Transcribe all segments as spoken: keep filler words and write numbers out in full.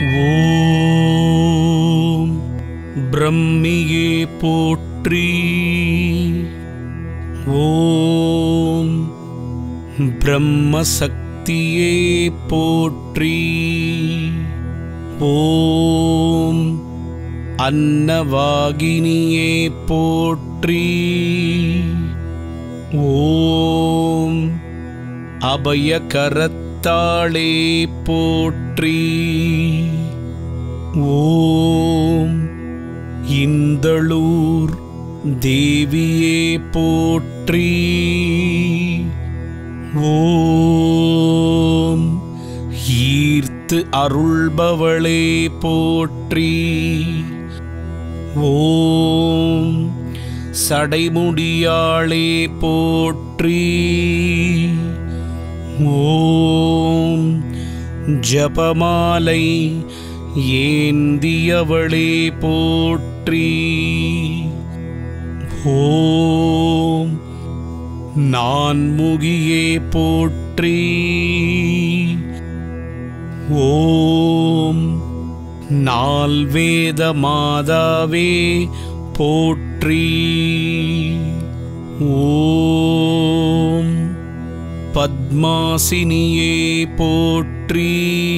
ஓம் பிரம்மியே போற்றி. ஓம் பிரம்மசக்தியே போற்றி. ஓம் அன்னவாகினியே போற்றி. ஓம் அபயகரத்தாளே போற்றி. ஓம் இந்தளூர் தேவியே போற்றி. ஓம் ஈர்த்து அருள்பவளே போற்றி. ஓம் சடைமுடியாளே போற்றி. ஓம் ஜபமாலை ஏந்தியவளே போற்றி. ஓம் நான்முகியே போற்றி. ஓம் நால்வேத மாதாவே போற்றி. ஓம் பத்மாசினியே போற்றி.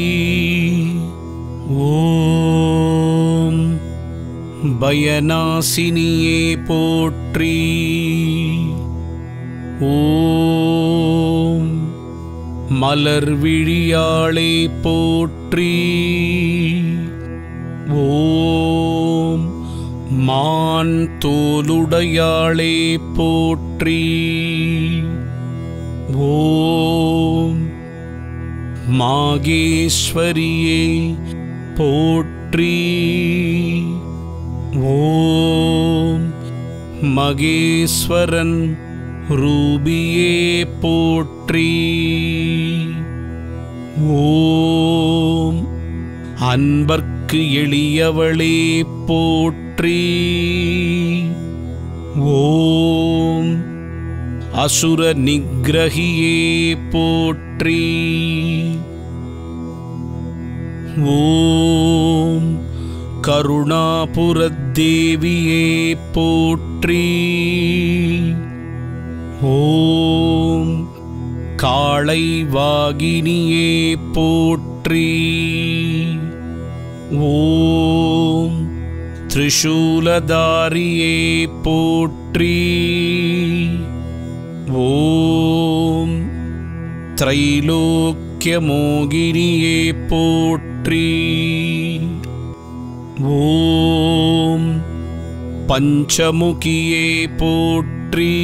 ஓம் பயநாசினியே போற்றி. ஓம் மலர்விழியாளே போற்றி. ஓம் மான் தோலுடையாளே போற்றி. ஓம் மாகேஸ்வரியே போற்றி. ஓம் மகேஸ்வரன் ரூபியே போற்றி. ஓம் அன்பர்க்கு எளியவளே போற்றி. ஓம் அசுர நிக்கிரகியே போற்றி. ஓம் கருணாபுரத்தேவியே போற்றி. ஓம் காளை வாகினியே போற்றி. ஓம் திரிசூலதாரியே போற்றி. ஓம் திரைலோக்கியமோகினியே போற்றி. ஓம் பஞ்சமுகியே போற்றி.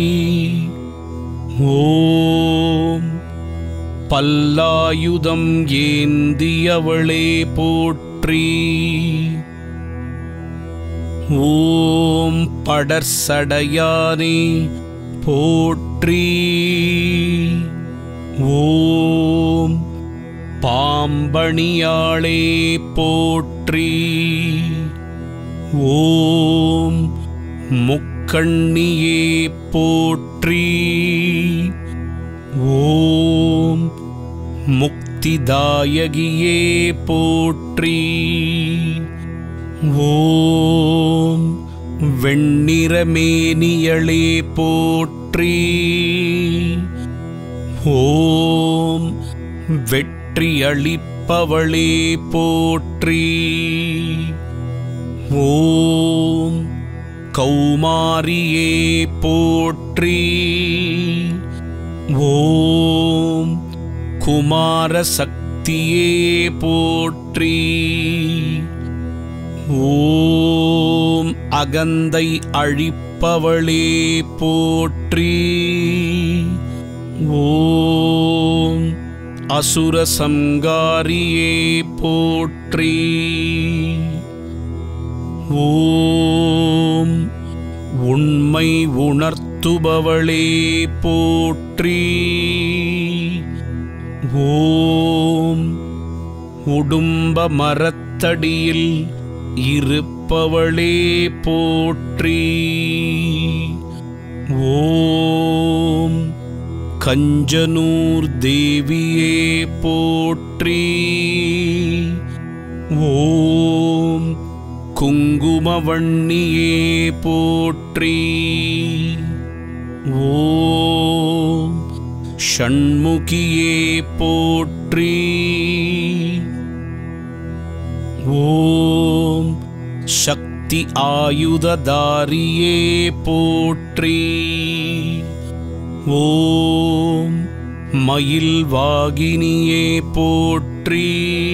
ஓம் பல்லாயுதம் ஏந்தியவளே போற்றி. ஓம் படர்சடையானே போற்றி. ஓம் பாம்பணியாளே போற்றி. ஓம் முக்கண்ணியே போற்றி. ஓம் முக்திதாயகியே போற்றி. ஓம் வெண்ணிறமேனியளே போற்றி. ஓம் வெற்றியளிப்பவளே போற்றி. ஓம் கௌமாரியே போற்றி. ஓம் குமாரசக்தியே போற்றி. ஓம் அகந்தை அழிப்பவளே போற்றி. ஓம் அசுர சம்காரியே போற்றி. ஓம் உண்மை உணர்த்துபவளே போற்றி. ஓம் உடும்ப மரத்தடியில் இருப்பவளே போற்றி. ஓம் கஞ்சனூர் தேவியே போற்றி. ஓம் குங்குமவண்ணியே போற்றி. ஓம் ஷண்முகியே போற்றி. ஓம் சக்தி ஆயுததாரியே போற்றி. ஓம் மயில் வாகினியே போற்றி.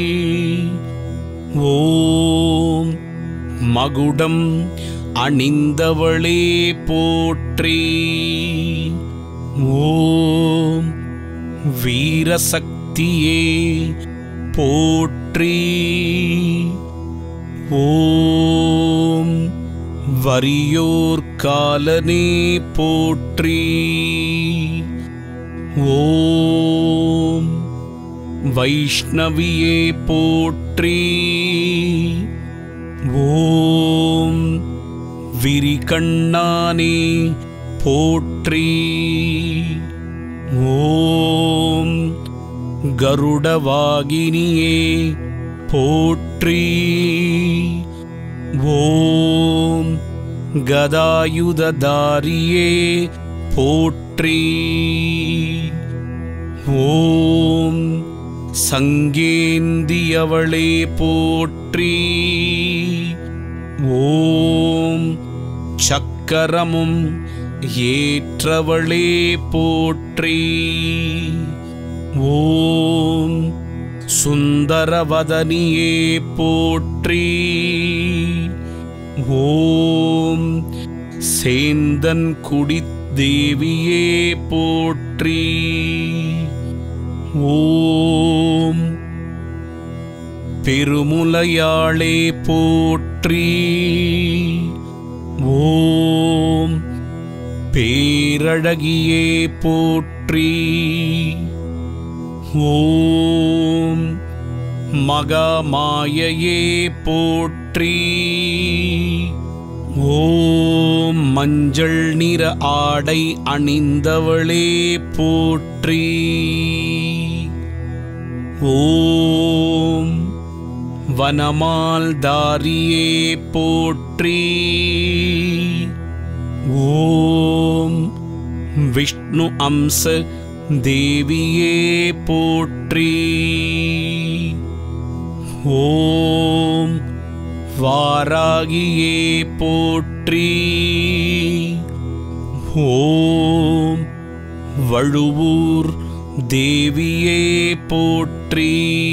ஓம் மகுடம் அணிந்தவளே போற்றி. ஓம் வீரசக்தியே போற்றி. ஓம் வரியோர் காலனே போற்றி. ஓம் வைஷ்ணவியே போற்றி. ஓம் விரிகண்ணானே போற்றி. ஓம் கருடவாகினியே போற்றி. ஓம் கதாயுததாரியே போற்றி. ஓம் சங்கேந்தியவளே போற்றி. ஓம் சக்கரமும் ஏற்றவளே போற்றி. ஓம் சுந்தரவதனியே போற்றி. ஓம் சேந்தன் குடித்தேவியே போற்றி. ஓம் பெருமுலையாளே போற்றி. ஓம் பேரழகியே போற்றி. ஓம் மகாமாயையே போற்றி. ஓம் மஞ்சள் நிற ஆடை அணிந்தவளே போற்றி. ஓம் வனமால்தாரியே போற்றி. ஓம் விஷ்ணு அம்ச தேவியே போற்றி. ஓம் வாராகியே போற்றி. ஓம் வழுவூர் தேவியே போற்றி.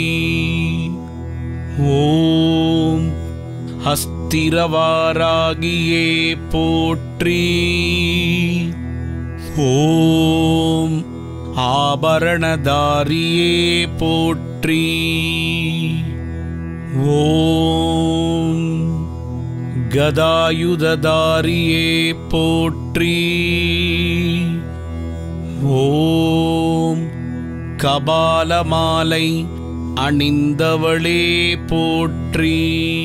ஓம் ஹஸ்திரவாராகியே போற்றி. ஓம் ஆபரணதாரியே போற்றி. ஓம் கதாயுததாரியே போற்றி. ஓம் கபாலமாலை அணிந்தவளே போற்றி.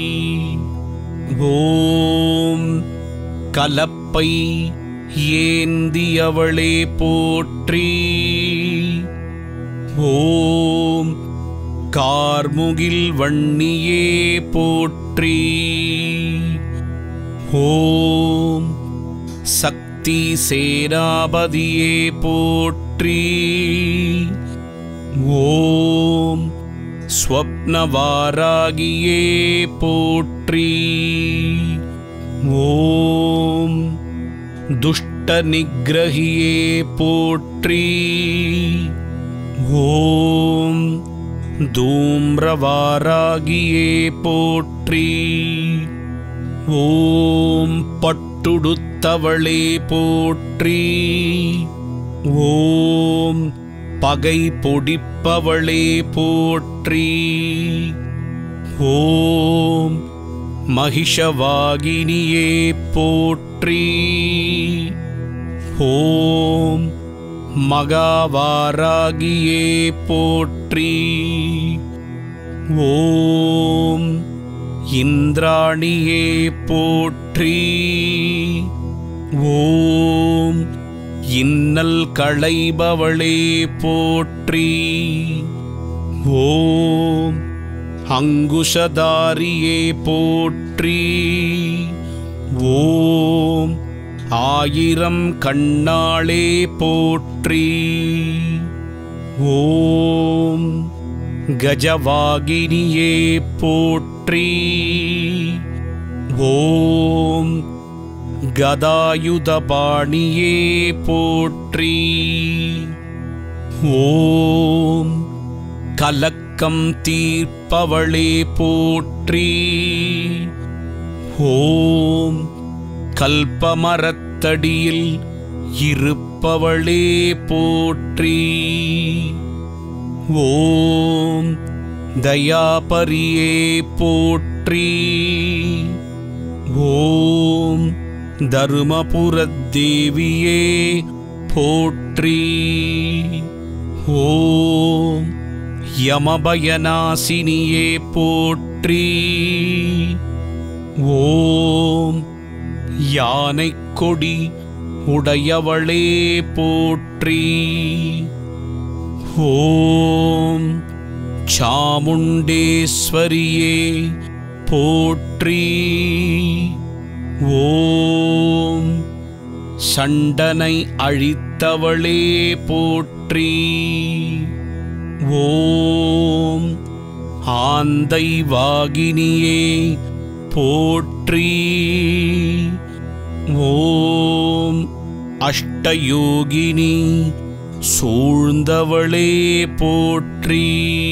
ஓம் கலப்பை ஏந்தியவளே போற்றி. ஓம் கார்முகில் வண்ணியே போற்றி. ஓம் சக்தி சேனாபதியே போற்றி. ஓம் ஸ்வப்னவாராகியே போற்றி. ஓம் துஷ்ட நிகிரகியே போற்றி. ஓம் தூம்ரவாராகியே போற்றி. ஓம் பட்டுடுத்தவளே போற்றி. ஓம் பகை பொடிப்பவளே போற்றி. ஓம் மகிஷவாகினியே போற்றி. ஓம் மகாவாராகியே போற்றி. ஓம் இந்திராணியே போற்றி. ஓம் இன்னல் களைபவளே போற்றி. ஓம் அங்குஷதாரியே போற்றி. ஓம் ஆயிரம் கண்ணாளே போற்றி. ஓம் கஜவாகினியே போற்றி. ஓம் கதாயுதபாணியே போற்றி. ஓம் கலக்கம் தீர்ப்பவளே போற்றி. ஓம் கல்பமரத்தடியில் இருப்பவளே போற்றி. ஓம் தயாபரியே போற்றி. ஓம் தருமபுரத்தேவியே போற்றி. ஓம் யமபயநாசினியே போற்றி. ஓம் யானைக்கொடி உடையவளே போற்றி. ஓம் சாமுண்டேஸ்வரியே போற்றி. ஓம் சண்டனை அழித்தவளே போற்றி. ஓம் ஆந்தை வாகினியே போற்றி. ஓம் அஷ்டயோகினி சூழ்ந்தவளே போற்றி.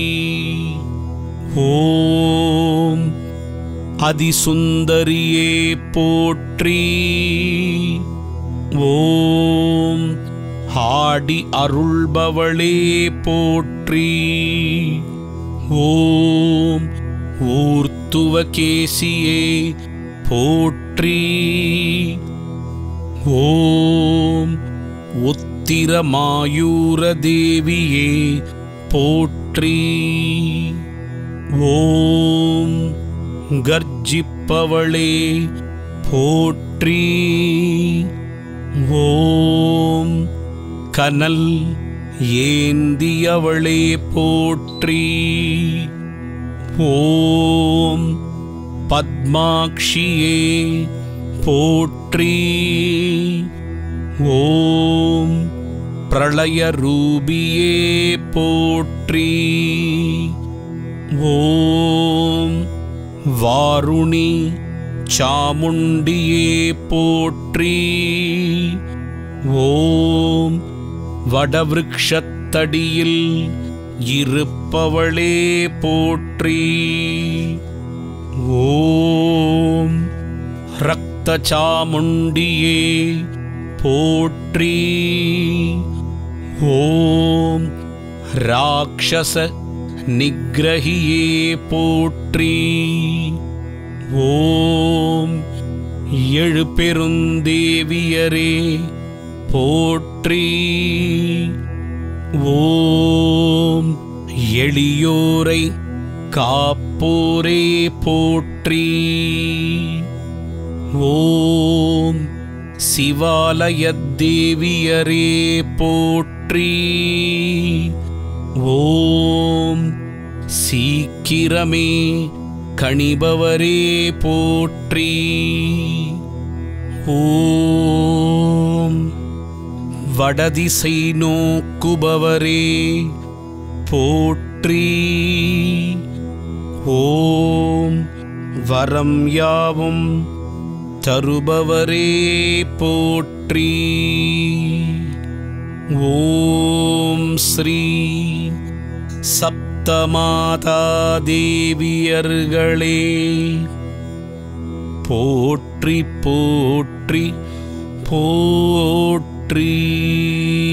ஓம் அதிசுந்தரியே போற்றி. ஓம் ஆடி அருள்பவளே போற்றி. ஓம் ஊர்த்துவகேசியே போற்றி. ஓம் உத்திரமாயூரதேவியே போற்றி. ஓம் கர்ஜிப்பவளே போற்றி. ஓம் கனல் ஏந்தியவளே போற்றி. ஓம் பத்மாக்ஷியே போற்றி. ஓம் பிரளயரூபியே போற்றி. ஓம் வாருணி சாமுண்டியே போற்றி. ஓம் வடவிருக்ஷத்தடியில் இருப்பவளே போற்றி. ஓம் ரக்த சாமுண்டியே போற்றி. ஓம் ராட்சச நிக்ரஹியே போற்றி. ஓம் ஏழு பெருந்தேவியரே போற்றி. ஓம் எளியோரை காப்போரே போற்றி. ஓம் சிவாலயத் தேவியரே போற்றி. ஓம் சீக்கிரமே கணிபவரே போற்றி. ஓம் வடதிசை நோக்குபவரே போற்றி. ஓம் வரம் யாவும் தருபவரே போற்றி. ஓம் ஸ்ரீ சப்தமாதா தேவியர்களே போற்றி போற்றி போற்றி.